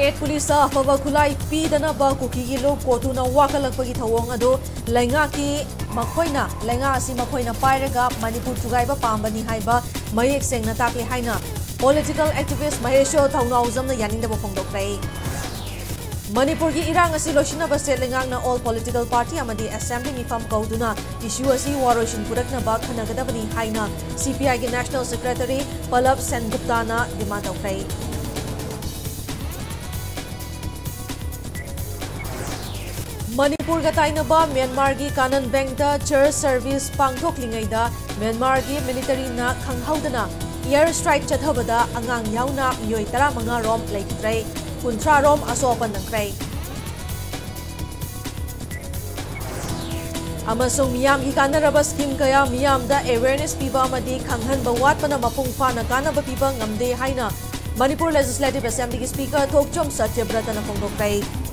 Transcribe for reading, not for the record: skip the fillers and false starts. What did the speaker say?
state police अफब खुलाई पीदनब कुकी लोग कोतुना वाकलकपगी थवोंग अदो लैंगाकी मखोइना लैंगा असि मखोइना पाइरगा मणिपुर थुगाइबा पाम्बनी हाइबा मयेक सेंगना ताके हाइना पॉलिटिकल एक्टिविस्ट महेशो थौनाउजमना यानिंगदब फोंदोक्रै मणिपुर की इरांग असि लोशिनब स्टेट लैंगांगना ऑल पॉलिटिकल पार्टी अमदी असेंबली मिफम कौदुना इश्यू असि वारोइशन पुरकनबा खनगदबनी हाइना सीपीआई की नेशनल सेक्रेटरी पल्लव सेनगुप्ताना डिमांड तौख्रै मणिपुर का ताइनबा म्यांमार की कानन बैंक चर्च सर्विस पांगथोकलिंगैदा म्यांमार की मिलिटरी ना खंगहौदना एयर स्ट्राइक चथबदा अंगांग याउना मियोय 15 रोम लेखित्रै 30 रोम असोपन नंख्रै अमसों मियाम की कानरबा स्कीम कया मियामदा अवेयरनेस पीबा अमदी खंगहनबा वाटपना मपुंग फाना कानबा पीबा ngamde हाइना मणिपुर लेजिस्लेटिव असेंबली की स्पीकर थोकचोम सत्यव्रतन फोंदोक्रै